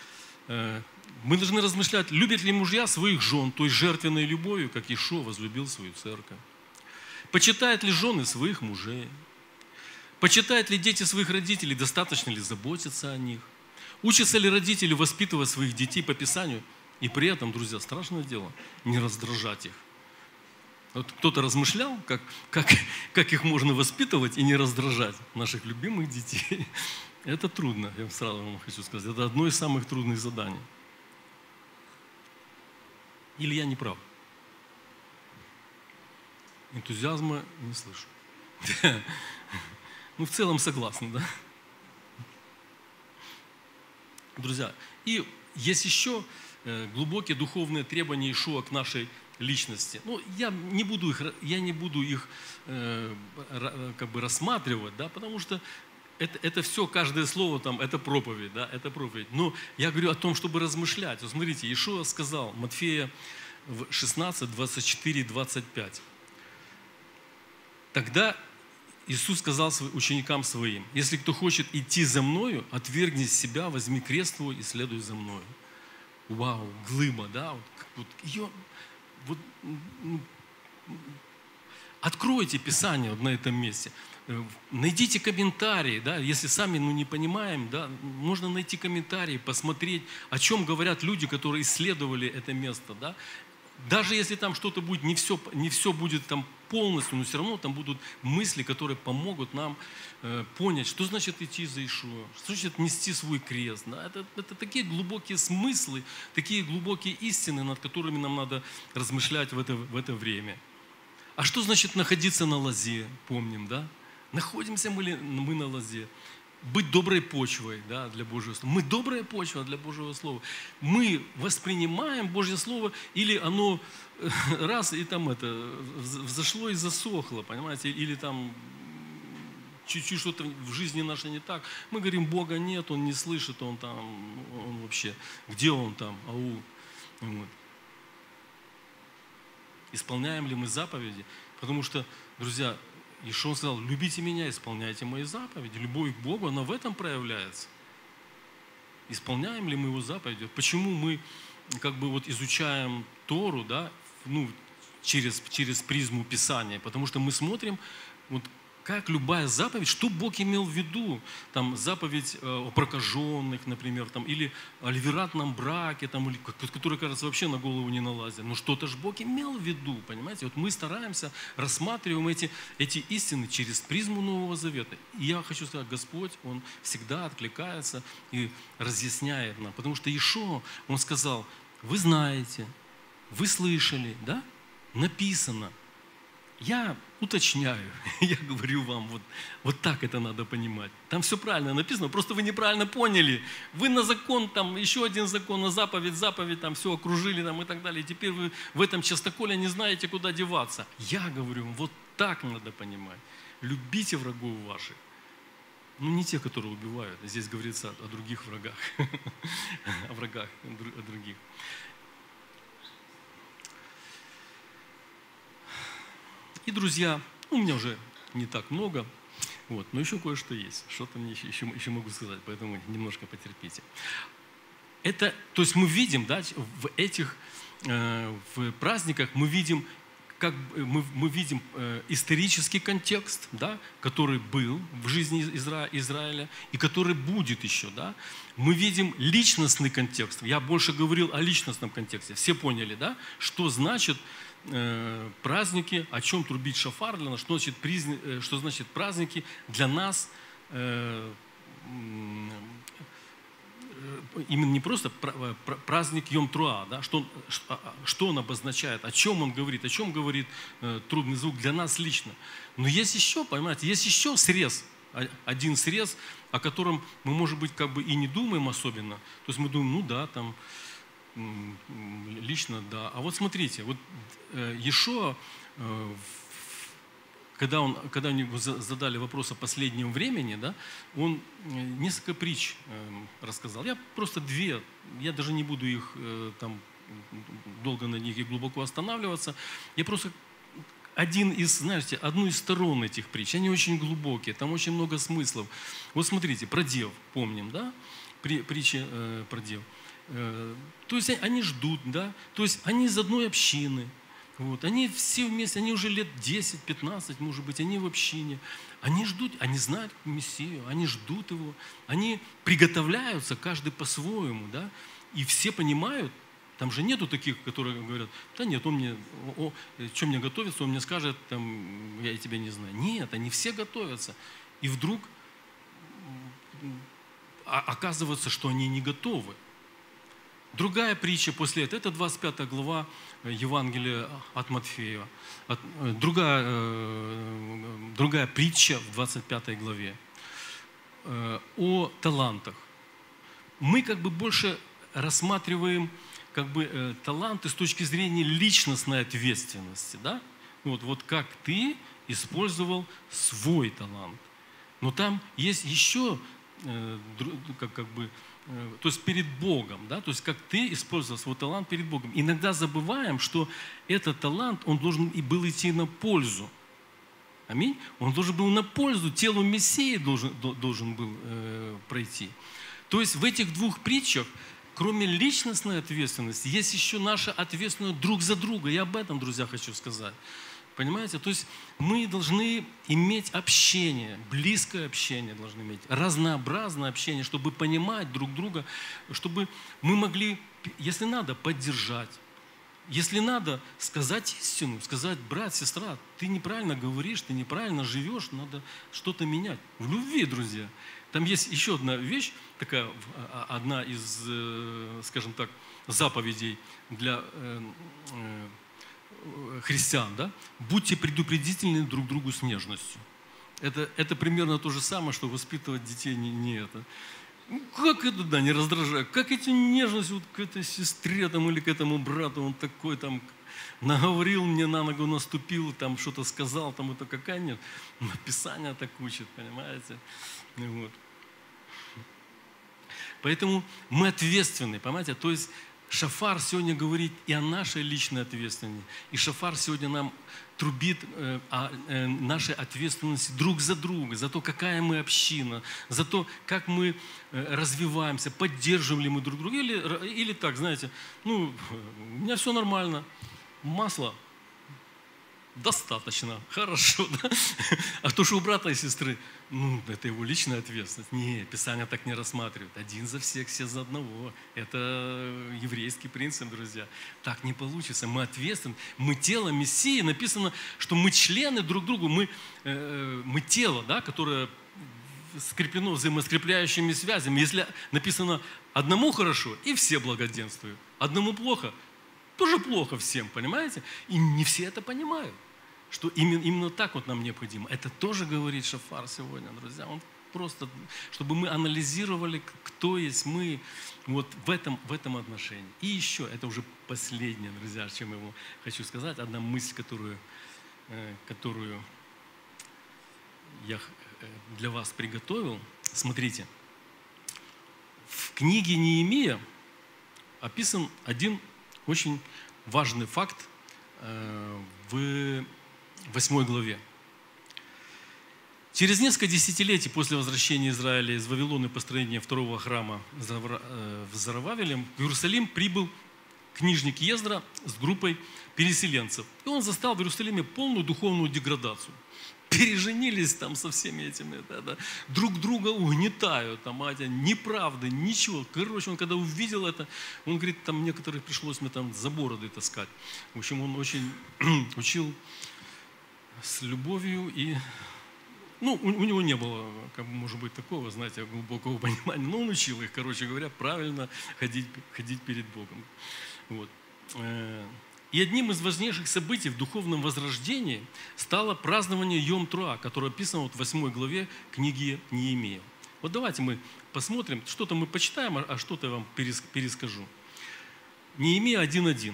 Мы должны размышлять, любят ли мужья своих жен той жертвенной любовью, как Иешуа возлюбил свою церковь. Почитают ли жены своих мужей? Почитают ли дети своих родителей, достаточно ли заботиться о них? Учатся ли родители воспитывать своих детей по Писанию? И при этом, друзья, страшное дело, не раздражать их. Вот кто-то размышлял, как их можно воспитывать и не раздражать наших любимых детей. Это трудно, я сразу вам хочу сказать. Это одно из самых трудных заданий. Или я не прав? Энтузиазма не слышу. Ну, в целом согласны, да? Друзья, и есть еще глубокие духовные требования Иешуа к нашей личности. Ну, я не буду их как бы рассматривать, да, потому что это все, каждое слово там, это проповедь, да, это проповедь. Но я говорю о том, чтобы размышлять. Вот смотрите, Иешуа сказал, Матфея 16, 24, 25. Тогда Иисус сказал ученикам своим: если кто хочет идти за Мною, отвергни себя, возьми крест твой и следуй за Мною. Вау, глыба, да? Откройте Писание вот на этом месте. Найдите комментарии, да, если сами не понимаем, да, можно найти комментарии, посмотреть, о чем говорят люди, которые исследовали это место, да. Даже если там что-то будет, не все будет там полностью, но все равно там будут мысли, которые помогут нам понять, что значит идти за Иешуа, что значит нести свой крест. Да? Это такие глубокие смыслы, такие глубокие истины, над которыми нам надо размышлять в это время. А что значит находиться на лозе, помним, да? Находимся мы на лозе. Быть доброй почвой, да, для Божьего Слова. Мы добрая почва для Божьего Слова. Мы воспринимаем Божье Слово, или оно раз и там взошло и засохло, понимаете, или там чуть-чуть что-то в жизни нашей не так. Мы говорим, Бога нет, Он не слышит, Он вообще, где Он там, ау. Вот. Исполняем ли мы заповеди? Потому что, друзья, Иешуа сказал, любите меня, исполняйте мои заповеди. Любовь к Богу, она в этом проявляется. Исполняем ли мы Его заповеди? Почему мы как бы вот изучаем Тору, да, через призму Писания? Потому что мы смотрим, вот, как любая заповедь, что Бог имел в виду. Там заповедь о прокаженных, например, там, или о ливератном браке, там, который, кажется, вообще на голову не налазит. Но что-то же Бог имел в виду, понимаете? Вот мы стараемся, рассматриваем эти истины через призму Нового Завета. И я хочу сказать, Господь, Он всегда откликается и разъясняет нам. Потому что Иешуа, Он сказал, вы знаете, вы слышали, да? Написано. Я уточняю, я говорю вам, вот так это надо понимать. Там все правильно написано, просто вы неправильно поняли. Вы на закон, там еще один закон, на заповедь, там все окружили там, и так далее. И теперь вы в этом частоколе не знаете, куда деваться. Я говорю, вот так надо понимать. Любите врагов ваших. Ну, не те, которые убивают. Здесь говорится о других врагах. О врагах о других. И, друзья, у меня уже не так много, но еще кое-что есть. Что-то мне еще могу сказать, поэтому немножко потерпите. То есть мы видим, да, в этих в праздниках мы видим, мы видим исторический контекст, да, который был в жизни Израиля и который будет еще. Да. Мы видим личностный контекст. Я больше говорил о личностном контексте. Все поняли, да, что значит праздники, о чем трубить шафар для нас, что значит праздники для нас, именно не просто праздник Йом-Труа, да, что он обозначает, о чем он говорит, о чем говорит трубный звук для нас лично. Но есть еще, понимаете, есть еще срез, один срез, о котором мы, может быть, как бы и не думаем особенно. То есть мы думаем, ну да, там, лично, да. А вот смотрите, вот Иешуа, когда ему задали вопрос о последнем времени, да, он несколько притч рассказал. Я просто две, я даже не буду их там долго на них и глубоко останавливаться. Я просто одну из сторон этих притч, они очень глубокие, там очень много смыслов. Вот смотрите, про дев, помним, да, притчи про дев. То есть они ждут, да, то есть они из одной общины, они все вместе, они уже лет 10-15, может быть, они в общине, они ждут, они знают Мессию, они ждут его, они приготовляются, каждый по-своему, да, и все понимают, там же нету таких, которые говорят, да нет, что мне готовится, он мне скажет, там, я тебя не знаю. Нет, они все готовятся, и вдруг оказывается, что они не готовы. Другая притча после этого, это 25 глава Евангелия от Матфея. Другая притча в 25 главе о талантах. Мы как бы больше рассматриваем как бы таланты с точки зрения личностной ответственности. Да? Вот как ты использовал свой талант. Но там есть еще то есть перед Богом, да, то есть как ты использовал свой талант перед Богом. Иногда забываем, что этот талант, он должен и был идти на пользу. Аминь. Он должен был на пользу, телу Мессии должен был пройти. То есть в этих двух притчах, кроме личностной ответственности, есть еще наша ответственность друг за друга. И об этом, друзья, хочу сказать. Понимаете? То есть мы должны иметь общение, близкое общение должны иметь, разнообразное общение, чтобы понимать друг друга, чтобы мы могли, если надо, поддержать. Если надо сказать истину, сказать, брат, сестра, ты неправильно говоришь, ты неправильно живешь, надо что-то менять. В любви, друзья. Там есть еще одна вещь, такая, одна из, скажем так, заповедей для христиан, да? Будьте предупредительны друг другу с нежностью. Это примерно то же самое, что воспитывать детей не это. Как это, да, не раздражает? Как эти нежности вот к этой сестре там, или к этому брату, он такой там наговорил мне, на ногу наступил, там что-то сказал, там это какая нет. Писание так учит, понимаете? Вот. Поэтому мы ответственны, понимаете? То есть шафар сегодня говорит и о нашей личной ответственности. И шафар сегодня нам трубит о нашей ответственности друг за друга, за то, какая мы община, за то, как мы развиваемся, поддерживаем ли мы друг друга. Или так, знаете, у меня все нормально, масло достаточно, хорошо, да? А то, что у брата и сестры, это его личная ответственность. Не, Писание так не рассматривает. Один за всех, все за одного. Это еврейский принцип, друзья. Так не получится. Мы ответственны. Мы тело Мессии. Написано, что мы члены друг другу. Мы тело, да, которое скреплено взаимоскрепляющими связями. Если написано одному хорошо, и все благоденствуют. Одному плохо, тоже плохо всем, понимаете? И не все это понимают. что именно так вот нам необходимо. Это тоже говорит Шафар сегодня, друзья. Он просто, чтобы мы анализировали, кто есть мы вот в этом отношении. И еще, это уже последнее, друзья, чем я хочу сказать, одна мысль, которую я для вас приготовил. Смотрите, в книге Неемия описан один очень важный факт в 8 главе. Через несколько десятилетий после возвращения Израиля из Вавилона и построения второго храма в Зарвавеле в Иерусалим прибыл книжник Ездра с группой переселенцев. И он застал в Иерусалиме полную духовную деградацию. Переженились там со всеми этими, друг друга угнетают, неправды, ничего. Короче, он когда увидел это, он говорит, там некоторых пришлось мне там за бороды таскать. В общем, он очень учил с любовью и... у него не было, может быть, такого, знаете, глубокого понимания, но он учил их, короче говоря, правильно ходить перед Богом. Вот. И одним из важнейших событий в духовном возрождении стало празднование Йом-Труа, которое описано в 8 главе книги Неемия. Вот давайте мы посмотрим, что-то мы почитаем, а что-то я вам перескажу. Неемия 1:1.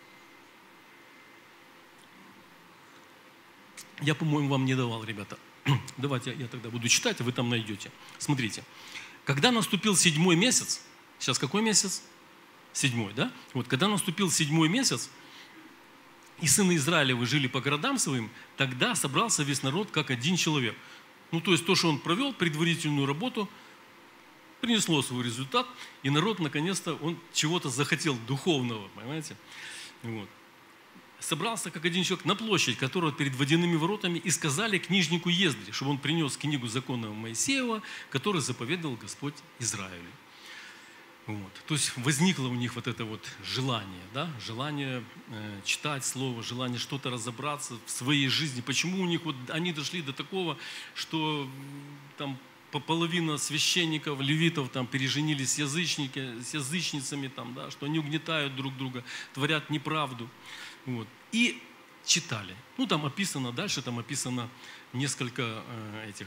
Я, по-моему, вам не давал, ребята. Давайте я тогда буду читать, а вы там найдете. Смотрите. Когда наступил 7-й месяц, сейчас какой месяц? 7-й, да? Вот, когда наступил 7-й месяц, и сыны Израилевы жили по городам своим, тогда собрался весь народ как один человек. То есть то, что он провел, предварительную работу, принесло свой результат, и народ, наконец-то, он чего-то захотел духовного, понимаете? Вот. Собрался как один человек на площадь, которая перед водяными воротами, и сказали книжнику Ездре, чтобы он принес книгу закона Моисеева, который заповедовал Господь Израилю. Вот. То есть возникло у них вот это вот желание, да? Желание читать Слово, желание что-то разобраться в своей жизни. Почему у них вот они дошли до такого, что там половина священников, левитов там переженились с язычницами, там, да? Что они угнетают друг друга, творят неправду. Вот. И читали. Там описано, дальше там описано несколько этих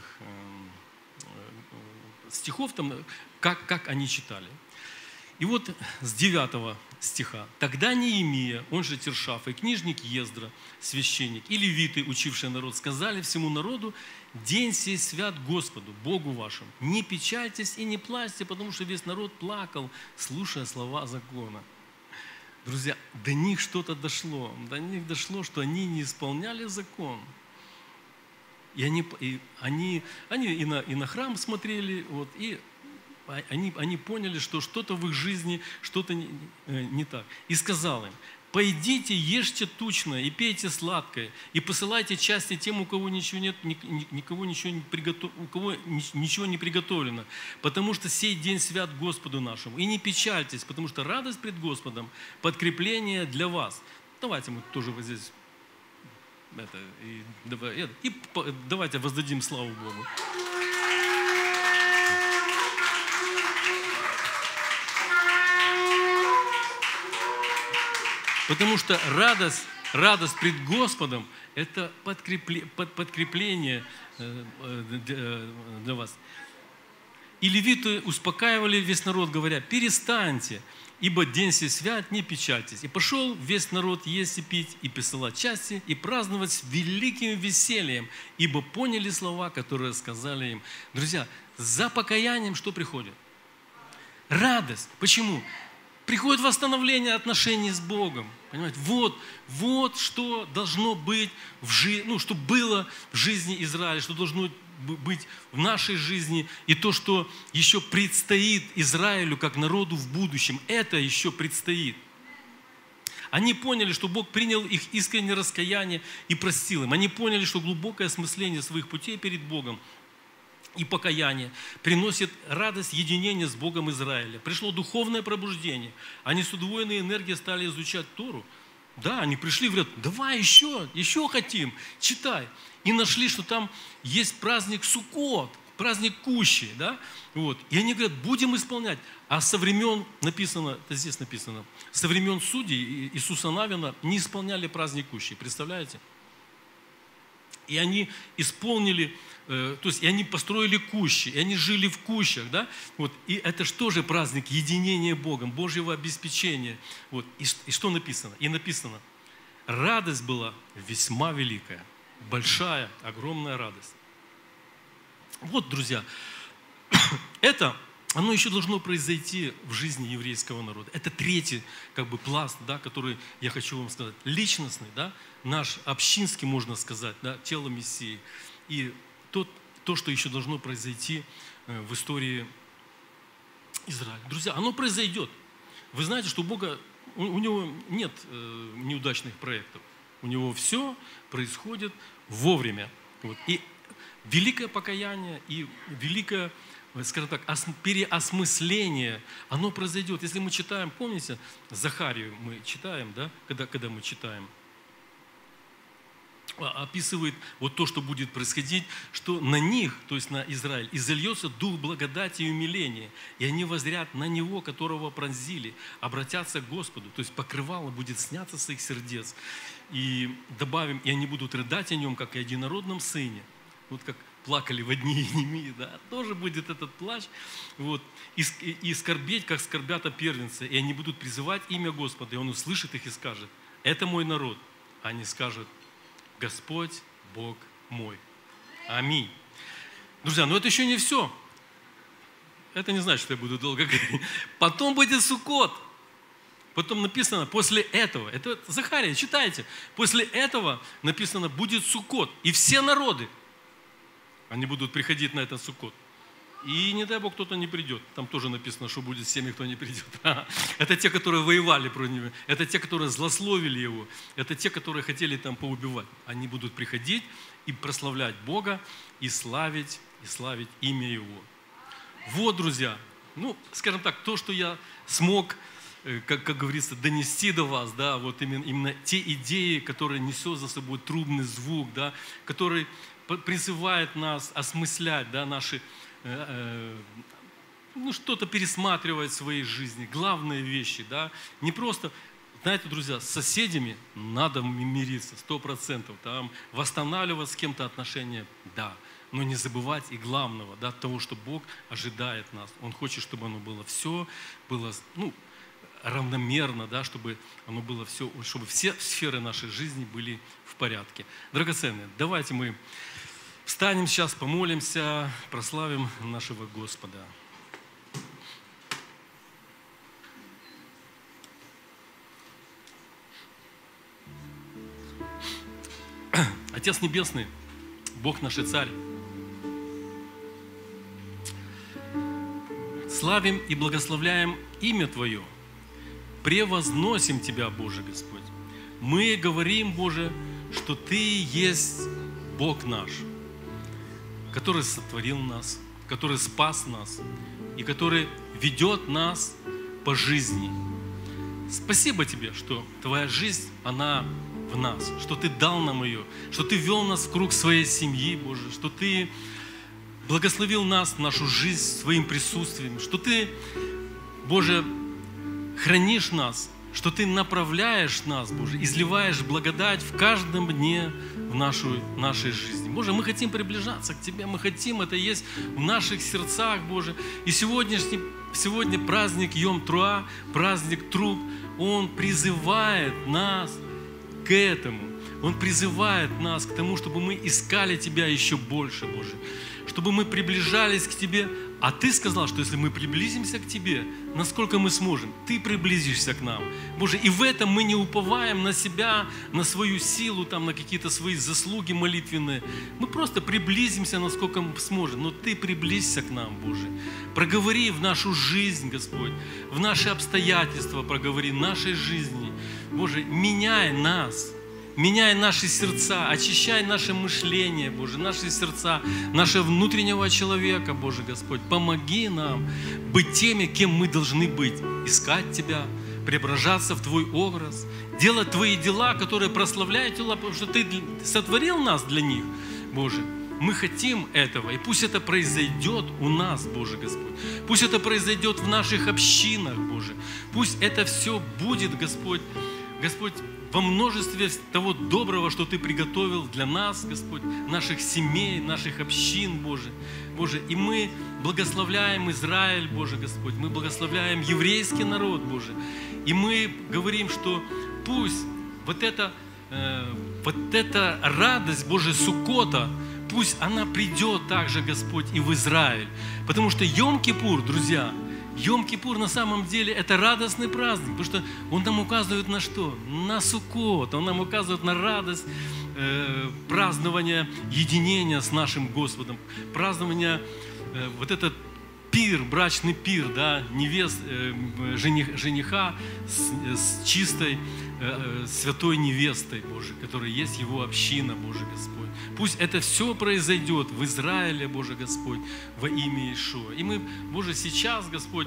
стихов, там, как они читали. И вот с 9 стиха. «Тогда Неемия, он же Тершаф, и книжник Ездра, священник, и левиты, учившие народ, сказали всему народу: день сей свят Господу, Богу вашему. Не печальтесь и не плачьте, потому что весь народ плакал, слушая слова закона». Друзья, до них что-то дошло. До них дошло, что они не исполняли закон. И они и на храм смотрели, вот, и они поняли, что что-то в их жизни, что-то не так. И сказал им: «Пойдите, ешьте тучное и пейте сладкое, и посылайте части тем, у кого ничего нет, у кого ничего не приготовлено, потому что сей день свят Господу нашему. И не печальтесь, потому что радость пред Господом – подкрепление для вас». Давайте мы тоже вот здесь давайте воздадим славу Богу. Потому что радость пред Господом – это подкрепление для вас. И левиты успокаивали весь народ, говоря: «Перестаньте, ибо день сей свят, не печальтесь». И пошел весь народ есть и пить, и посылать части, и праздновать с великим весельем, ибо поняли слова, которые сказали им. Друзья, за покаянием что приходит? Радость. Почему? Приходит восстановление отношений с Богом. Понимаете? Вот что должно быть что было в жизни Израиля, что должно быть в нашей жизни, и то, что еще предстоит Израилю как народу в будущем. Это еще предстоит. Они поняли, что Бог принял их искреннее раскаяние и простил им. Они поняли, что глубокое осмысление своих путей перед Богом и покаяние приносит радость единения с Богом Израиля. Пришло духовное пробуждение. Они с удвоенной энергией стали изучать Тору. Да, они пришли и говорят: давай еще хотим, читай. И нашли, что там есть праздник Суккот, праздник Кущи. Да? Вот. И они говорят: будем исполнять. А со времен, здесь написано, со времен судей Иисуса Навина не исполняли праздник Кущи. Представляете? И они исполнили, то есть и они построили кущи, и они жили в кущах, да? Вот. И это же тоже праздник единения Богом, Божьего обеспечения. Вот. И что написано? И написано: радость была весьма великая, большая, огромная радость. Вот, друзья, оно еще должно произойти в жизни еврейского народа. Это третий пласт, да, который я хочу вам сказать. Личностный, да, наш общинский, можно сказать, да, тело Мессии. И то, что еще должно произойти в истории Израиля. Друзья, оно произойдет. Вы знаете, что у Бога, у Него нет неудачных проектов. У Него все происходит вовремя. Вот. И великое покаяние, и великое, скажем так, переосмысление, оно произойдет. Если мы читаем, помните, Захарию мы читаем, да, когда мы читаем, описывает вот то, что будет происходить, что на них, то есть на Израиль, изольется дух благодати и умиления, и они воззрят на Него, которого пронзили, обратятся к Господу, то есть покрывало будет сняться с их сердец. И добавим, и они будут рыдать о Нем, как о единородном Сыне. Вот как плакали во дни Иеремии, да, тоже будет этот плач. Вот. И скорбеть, как скорбят о первенце. И они будут призывать имя Господа, и Он услышит их и скажет: это мой народ. Они скажут: Господь, Бог мой. Аминь. Друзья, но это еще не все. Это не значит, что я буду долго говорить. Потом будет Суккот. Потом написано, после этого, это Захария, читайте, после этого написано, будет Суккот. И все народы, они будут приходить на этот Суккот. И не дай Бог, кто-то не придет. Там тоже написано, что будет с теми, кто не придет. Это те, которые воевали против него. Это те, которые злословили его. Это те, которые хотели там поубивать. Они будут приходить и прославлять Бога, и славить имя Его. Вот, друзья, скажем так, то, что я смог, как говорится, донести до вас, да, вот именно те идеи, которые несет за собой трубный звук, да, который призывает нас осмыслять, да, наши, что-то пересматривать в своей жизни, главные вещи, да, не просто, знаете, друзья, с соседями надо мириться 100%, там, восстанавливать с кем-то отношения, да, но не забывать и главного, да, того, что Бог ожидает нас. Он хочет, чтобы оно было все, было, равномерно, да, чтобы оно было все, чтобы все сферы нашей жизни были в порядке. Драгоценные, давайте мы встанем сейчас, помолимся, прославим нашего Господа. Отец Небесный, Бог наш и Царь, славим и благословляем имя Твое, превозносим Тебя, Боже Господь. Мы говорим, Боже, что Ты есть Бог наш, который сотворил нас, который спас нас и который ведет нас по жизни. Спасибо Тебе, что Твоя жизнь, она в нас, что Ты дал нам ее, что Ты вел нас в круг своей семьи, Боже, что Ты благословил нас, нашу жизнь своим присутствием, что Ты, Боже, хранишь нас, что Ты направляешь нас, Боже, изливаешь благодать в каждом дне в нашей жизни. Боже, мы хотим приближаться к Тебе, мы хотим, это есть в наших сердцах, Боже. И сегодня праздник Йом-Труа, праздник Труб, он призывает нас к этому. Он призывает нас к тому, чтобы мы искали Тебя еще больше, Боже. Чтобы мы приближались к Тебе. А Ты сказал, что если мы приблизимся к Тебе, насколько мы сможем, Ты приблизишься к нам. Боже, и в этом мы не уповаем на себя, на свою силу, там, на какие-то свои заслуги молитвенные. Мы просто приблизимся, насколько мы сможем. Но Ты приблизься к нам, Боже. Проговори в нашу жизнь, Господь, в наши обстоятельства проговори, нашей жизни. Боже, меняй нас. Меняй наши сердца, очищай наше мышление, Боже, наши сердца, нашего внутреннего человека, Боже Господь. Помоги нам быть теми, кем мы должны быть. Искать Тебя, преображаться в Твой образ, делать Твои дела, которые прославляют Тебя, потому что Ты сотворил нас для них, Боже. Мы хотим этого, и пусть это произойдет у нас, Боже Господь. Пусть это произойдет в наших общинах, Боже. Пусть это все будет, Господь, Господь, во множестве того доброго, что Ты приготовил для нас, Господь, наших семей, наших общин, Боже. Боже, и мы благословляем Израиль, Боже, Господь, мы благословляем еврейский народ, Боже. И мы говорим, что пусть вот эта радость, Боже, Суккота, пусть она придет также, Господь, и в Израиль. Потому что Йом-Кипур, друзья, Йом-Кипур на самом деле это радостный праздник, потому что он нам указывает на что? На Суккот, он нам указывает на радость празднования единения с нашим Господом, празднования вот этот пир, брачный пир, да, жениха с чистой, святой невестой, Боже, которая есть его община, Боже Господь. Пусть это все произойдет в Израиле, Боже Господь, во имя Иешуа. И мы, Боже, сейчас, Господь,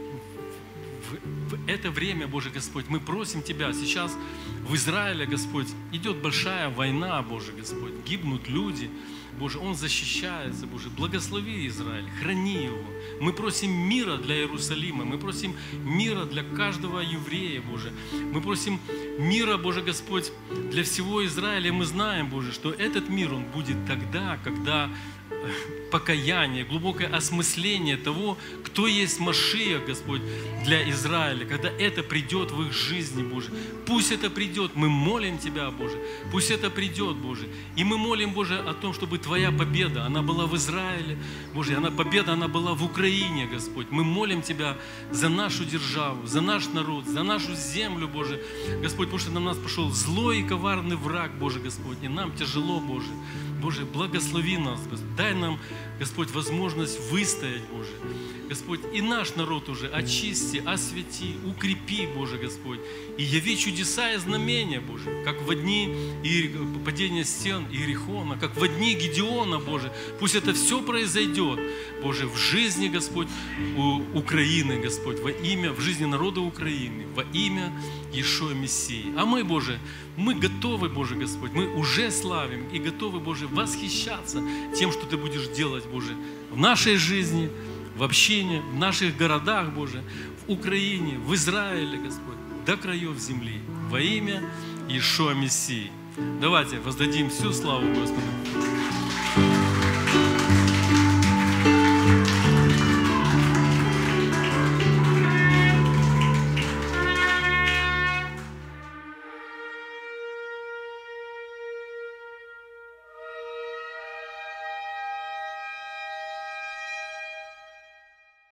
в это время, Боже Господь, мы просим Тебя, сейчас в Израиле, Господь, идет большая война, Боже Господь, гибнут люди, Боже, Он защищается, Боже, благослови Израиль, храни его. Мы просим мира для Иерусалима, мы просим мира для каждого еврея, Боже. Мы просим мира, Боже Господь, для всего Израиля. Мы знаем, Боже, что этот мир, он будет тогда, когда покаяние, глубокое осмысление того, кто есть Машиах, Господь, для Израиля, когда это придет в их жизни, Боже. Пусть это придет, мы молим Тебя, Боже, пусть это придет, Боже. И мы молим, Боже, о том, чтобы Твоя победа, она была в Израиле, Боже, победа, она была в Украине, Господь. Мы молим Тебя за нашу державу, за наш народ, за нашу землю, Боже, Господь, потому что на нас пошел злой и коварный враг, Боже, Господь, и нам тяжело, Боже. Боже, благослови нас, Господь. Дай нам, Господь, возможность выстоять, Боже. Господь, и наш народ уже очисти, освети, укрепи, Боже, Господь. И яви чудеса и знамения, Боже, как в дни падения стен Иерихона, как в дни Гедеона, Боже. Пусть это все произойдет, Боже, в жизни, Господь, Украины, Господь, в жизни народа Украины, во имя Иешуа Мессии. А мы, Боже, мы готовы, Боже Господь, мы уже славим и готовы, Боже, восхищаться тем, что Ты будешь делать, Боже, в нашей жизни, в общине, в наших городах, Боже, в Украине, в Израиле, Господь, до краев земли, во имя Иешуа Мессии. Давайте воздадим всю славу Господу.